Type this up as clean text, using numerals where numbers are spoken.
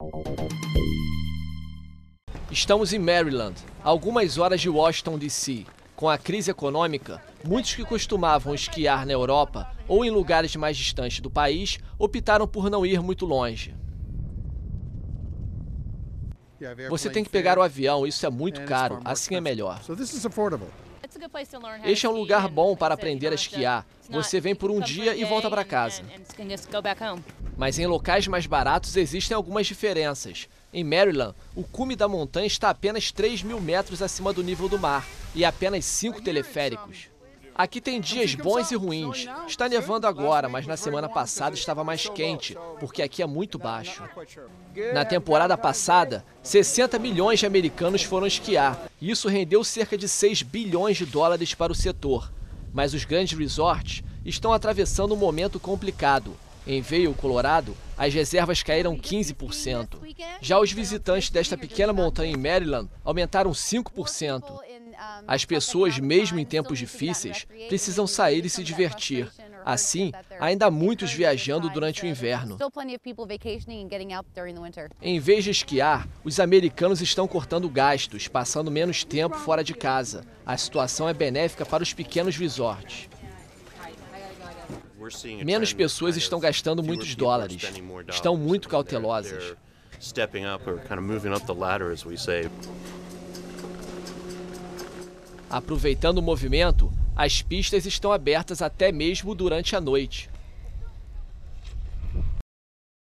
Estamos em Maryland, a algumas horas de Washington, D.C. Com a crise econômica, muitos que costumavam esquiar na Europa ou em lugares mais distantes do país optaram por não ir muito longe. Você tem que pegar o avião, isso é muito caro, assim é melhor. Este é um lugar bom para aprender a esquiar. Você vem por um dia e volta para casa. Mas em locais mais baratos existem algumas diferenças. Em Maryland, o cume da montanha está apenas 3.000 metros acima do nível do mar e apenas 5 teleféricos. Aqui tem dias bons e ruins. Está nevando agora, mas na semana passada estava mais quente, porque aqui é muito baixo. Na temporada passada, 60 milhões de americanos foram esquiar. E isso rendeu cerca de 6 bilhões de dólares para o setor. Mas os grandes resorts estão atravessando um momento complicado. Em Vail, Colorado, as reservas caíram 15%. Já os visitantes desta pequena montanha em Maryland aumentaram 5%. As pessoas, mesmo em tempos difíceis, precisam sair e se divertir. Assim, ainda há muitos viajando durante o inverno. Em vez de esquiar, os americanos estão cortando gastos, passando menos tempo fora de casa. A situação é benéfica para os pequenos resorts. Menos pessoas estão gastando muitos dólares. Estão muito cautelosas. Aproveitando o movimento, as pistas estão abertas até mesmo durante a noite.